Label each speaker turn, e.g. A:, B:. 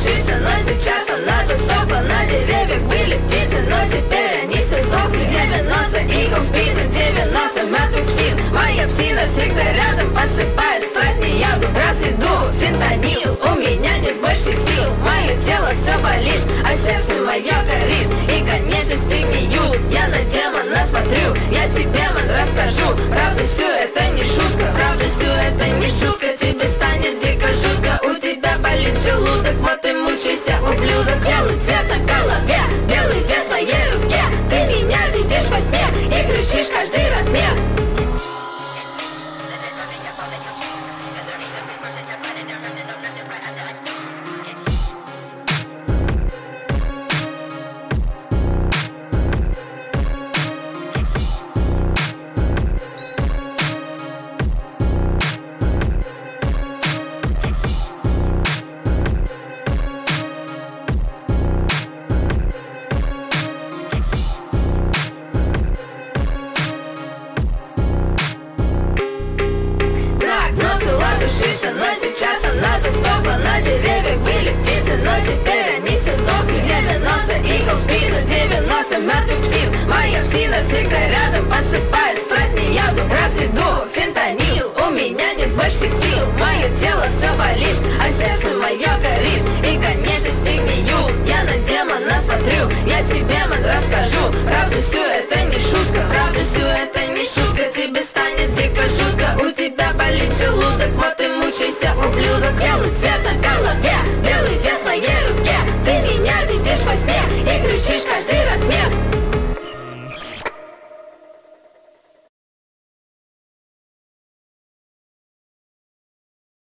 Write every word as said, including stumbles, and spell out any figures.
A: душится, но сейчас она засохла. На деревьях были птицы, но теперь они все сдохли. Девяносто игл в спину, девяносто мертвых псин. Моя псина всегда рядом, подсыпает спрайт не яду. Разведу фентанил, у меня нет больше сил. Мое тело все болит, а сердце мое горит. И конечности гниют, я на демона смотрю. Я тебе, ман, расскажу правду всю, это не шутка. Правду всю, это не шутка. Тебе станет дико жутко, у тебя болит желудок. Вот и мучайся, ублюдок. Белый цвет на голове, белый вес в моей руке. Ты меня видишь во сне и кричишь каждый раз нет. Но сейчас она засохла. На деревьях были птицы, но теперь они все сдохли. Девяносто игл в спину, девяносто мертвых псин. Моя псина всегда рядом, подсыпает спрайт не яду. Разведу фентанил, у меня нет больше сил. Мое тело все болит, а сердце мое горит. И конечности гниют, я на демона смотрю. Я тебе, ман, расскажу правду всю, это не шутка. Правду всю, это не шутка. Тебе станет дико жутко, у тебя болит желудок. Вот и мучайся, ублюдок. Белый цвет на голове, белый вес